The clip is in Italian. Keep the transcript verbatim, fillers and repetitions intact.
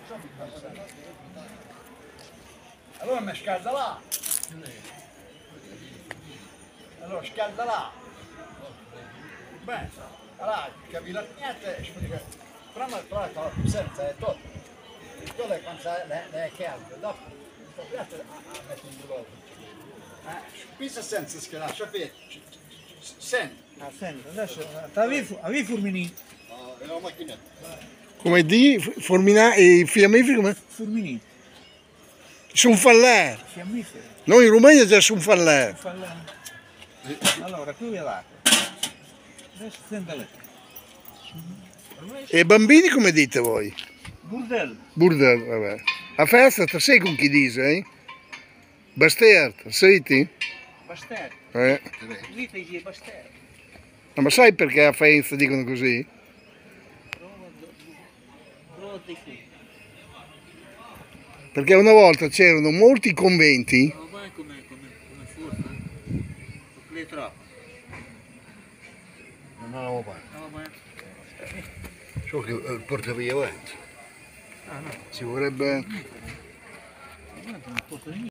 Allora mi scalda là. Allora scalda là. Bene, allora capi la niente e spiega. Prima però la presenza è tutto. Tutto è quando è caldo, dopo sto piatto a mettere in due. Eh, pensa senza schierare, sapete? Senti. Ah, senti, adesso avevi Furminì? No, è una macchinetta. Come di Formina e fiammiferi come? Furminì. Sono fallè. Fiammiferi. Noi in Romagna già sono fallè. Allora, qui è l'acqua. Adesso senta lei. E i bambini come dite voi? Burdello. Burdello, vabbè. A festa te sai con chi dice, eh? Bastard, senti? Bastard. Eh. Lì ti dice bastard. No, ma sai perché a Faenza dicono così? Prova di qui. Perché una volta c'erano molti conventi. Ma vai come forza. Le troppo. Non avevo fatto. No, ma... So che eh, porta via avanti. Ah, no. Ci vorrebbe... Guarda, non porta niente.